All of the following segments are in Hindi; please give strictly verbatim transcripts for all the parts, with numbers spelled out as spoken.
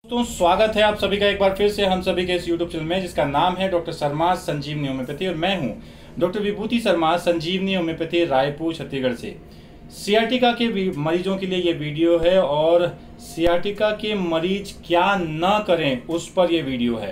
तो स्वागत है आप सभी का एक बार फिर से हम सभी के इस यूट्यूब चैनल में, जिसका नाम है डॉक्टर शर्मा संजीवनी होम्योपैथी, और मैं हूं डॉक्टर विभूति शर्मा संजीवनी होम्योपैथी, रायपुर, छत्तीसगढ़ से। सियाटिका के मरीजों के लिए ये वीडियो है और सियाटिका के मरीज क्या न करें उस पर यह वीडियो है।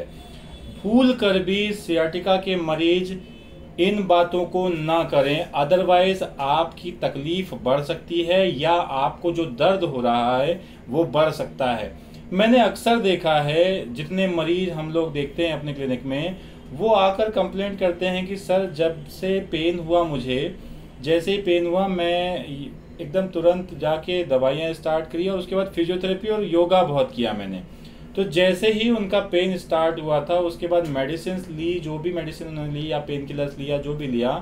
भूल कर भी सियाटिका के मरीज इन बातों को ना करें, अदरवाइज आपकी तकलीफ बढ़ सकती है या आपको जो दर्द हो रहा है वो बढ़ सकता है। मैंने अक्सर देखा है, जितने मरीज हम लोग देखते हैं अपने क्लिनिक में, वो आकर कंप्लेंट करते हैं कि सर जब से पेन हुआ, मुझे जैसे ही पेन हुआ मैं एकदम तुरंत जाके दवाइयाँ स्टार्ट करी और उसके बाद फिजियोथेरेपी और योगा बहुत किया मैंने। तो जैसे ही उनका पेन स्टार्ट हुआ था उसके बाद मेडिसिन ली, जो भी मेडिसिन उन्होंने ली या पेन किलर्स लिया, जो भी लिया,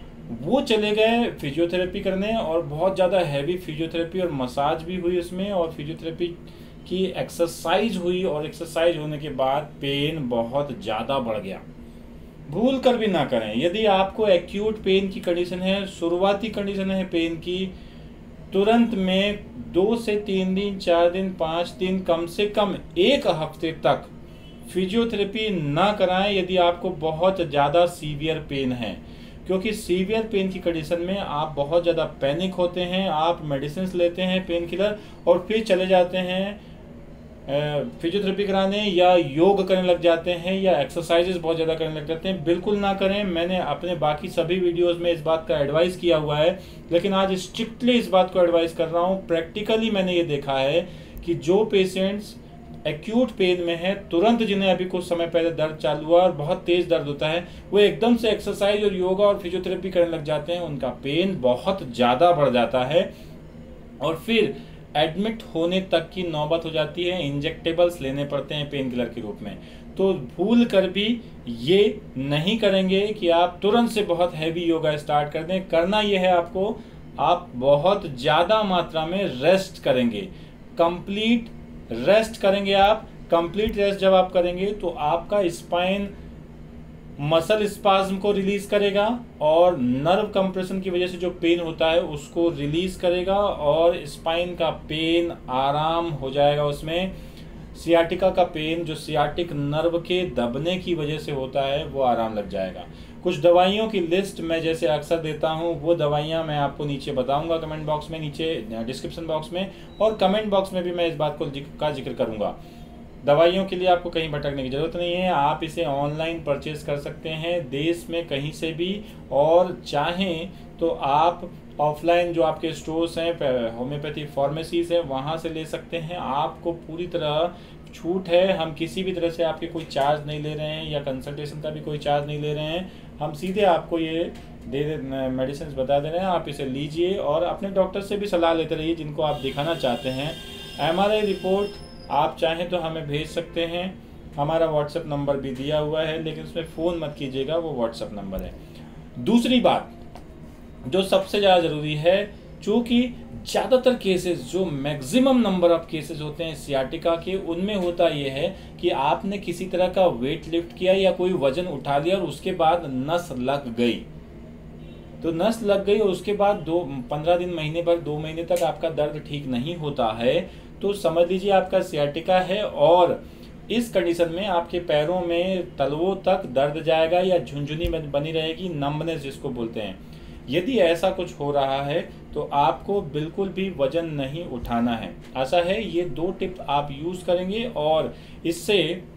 वो चले गए फिजियोथेरेपी करने, और बहुत ज़्यादा हैवी फिजियोथेरेपी और मसाज भी हुई उसमें, और फिजियोथेरेपी की एक्सरसाइज हुई, और एक्सरसाइज होने के बाद पेन बहुत ज़्यादा बढ़ गया। भूल कर भी ना करें। यदि आपको एक्यूट पेन की कंडीशन है, शुरुआती कंडीशन है पेन की, तुरंत में दो से तीन दिन, चार दिन, पाँच दिन, कम से कम एक हफ्ते तक फिजियोथेरेपी ना कराएं यदि आपको बहुत ज़्यादा सीवियर पेन है। क्योंकि सीवियर पेन की कंडीशन में आप बहुत ज़्यादा पैनिक होते हैं, आप मेडिसिन लेते हैं पेन किलर और फिर चले जाते हैं फिजियोथेरेपी कराने या योग करने लग जाते हैं या एक्सरसाइजेस बहुत ज़्यादा करने लग जाते हैं। बिल्कुल ना करें। मैंने अपने बाकी सभी वीडियोस में इस बात का एडवाइस किया हुआ है, लेकिन आज स्ट्रिक्टली इस बात को एडवाइस कर रहा हूँ। प्रैक्टिकली मैंने ये देखा है कि जो पेशेंट्स एक्यूट पेन में है, तुरंत जिन्हें अभी कुछ समय पहले दर्द चालू हुआ और बहुत तेज़ दर्द होता है, वो एकदम से एक्सरसाइज और योगा और फिजियोथेरेपी करने लग जाते हैं, उनका पेन बहुत ज़्यादा बढ़ जाता है और फिर एडमिट होने तक की नौबत हो जाती है। इंजेक्टेबल्स लेने पड़ते हैं पेन किलर के रूप में। तो भूल कर भी ये नहीं करेंगे कि आप तुरंत से बहुत हैवी योगा स्टार्ट कर दें। करना ये है आपको, आप बहुत ज़्यादा मात्रा में रेस्ट करेंगे, कंप्लीट रेस्ट करेंगे। आप कंप्लीट रेस्ट जब आप करेंगे तो आपका स्पाइन मसल स्पाज्म को रिलीज करेगा और नर्व कंप्रेशन की वजह से जो पेन होता है उसको रिलीज करेगा और स्पाइन का पेन आराम हो जाएगा। उसमें सियाटिका का पेन, जो सियाटिक नर्व के दबने की वजह से होता है, वो आराम लग जाएगा। कुछ दवाइयों की लिस्ट मैं जैसे अक्सर देता हूँ, वो दवाइयाँ मैं आपको नीचे बताऊंगा कमेंट बॉक्स में, नीचे डिस्क्रिप्शन बॉक्स में, और कमेंट बॉक्स में भी मैं इस बात को का जिक्र करूँगा। दवाइयों के लिए आपको कहीं भटकने की ज़रूरत नहीं है। आप इसे ऑनलाइन परचेज कर सकते हैं देश में कहीं से भी, और चाहें तो आप ऑफलाइन जो आपके स्टोर्स हैं, होम्योपैथी फार्मेसीज हैं, वहाँ से ले सकते हैं। आपको पूरी तरह छूट है। हम किसी भी तरह से आपके कोई चार्ज नहीं ले रहे हैं या कंसल्टेशन का भी कोई चार्ज नहीं ले रहे हैं। हम सीधे आपको ये दे मेडिसिन बता दे रहे हैं, आप इसे लीजिए और अपने डॉक्टर से भी सलाह लेते रहिए जिनको आप दिखाना चाहते हैं। एम आर आई रिपोर्ट आप चाहें तो हमें भेज सकते हैं, हमारा व्हाट्सएप नंबर भी दिया हुआ है, लेकिन उसमें फ़ोन मत कीजिएगा, वो व्हाट्सएप नंबर है। दूसरी बात जो सबसे ज़्यादा ज़रूरी है, चूँकि ज़्यादातर केसेस, जो मैक्सिमम नंबर ऑफ केसेस होते हैं सियाटिका के, उनमें होता ये है कि आपने किसी तरह का वेट लिफ्ट किया या कोई वजन उठा लिया और उसके बाद नस लग गई। तो नस लग गई और उसके बाद दो पंद्रह दिन, महीने भर, दो महीने तक आपका दर्द ठीक नहीं होता है, तो समझ लीजिए आपका सियाटिका है। और इस कंडीशन में आपके पैरों में तलवों तक दर्द जाएगा या झुंझुनी बनी रहेगी, नंबनेस जिसको बोलते हैं। यदि ऐसा कुछ हो रहा है तो आपको बिल्कुल भी वजन नहीं उठाना है। ऐसा है, ये दो टिप आप यूज़ करेंगे और इससे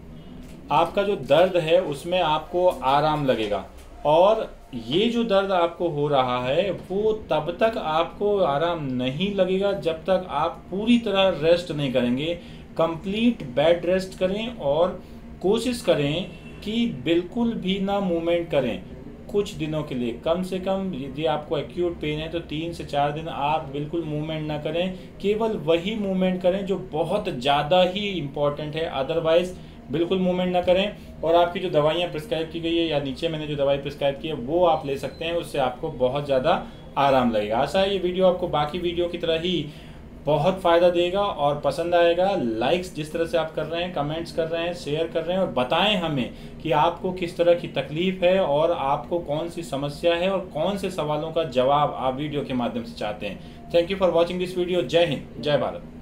आपका जो दर्द है उसमें आपको आराम लगेगा। और ये जो दर्द आपको हो रहा है वो तब तक आपको आराम नहीं लगेगा जब तक आप पूरी तरह रेस्ट नहीं करेंगे। कंप्लीट बेड रेस्ट करें और कोशिश करें कि बिल्कुल भी ना मूवमेंट करें कुछ दिनों के लिए। कम से कम यदि आपको एक्यूट पेन है तो तीन से चार दिन आप बिल्कुल मूवमेंट ना करें। केवल वही मूवमेंट करें जो बहुत ज़्यादा ही इम्पॉर्टेंट है, अदरवाइज बिल्कुल मूवमेंट ना करें। और आपकी जो दवाइयाँ प्रिस्क्राइब की गई है या नीचे मैंने जो दवाई प्रिस्क्राइब की है वो आप ले सकते हैं, उससे आपको बहुत ज़्यादा आराम लगेगा। आशा है ये वीडियो आपको बाकी वीडियो की तरह ही बहुत फ़ायदा देगा और पसंद आएगा। लाइक्स जिस तरह से आप कर रहे हैं, कमेंट्स कर रहे हैं, शेयर कर रहे हैं, और बताएं हमें कि आपको किस तरह की तकलीफ़ है और आपको कौन सी समस्या है और कौन से सवालों का जवाब आप वीडियो के माध्यम से चाहते हैं। Thank you for watching this video. जय हिंद, जय भारत।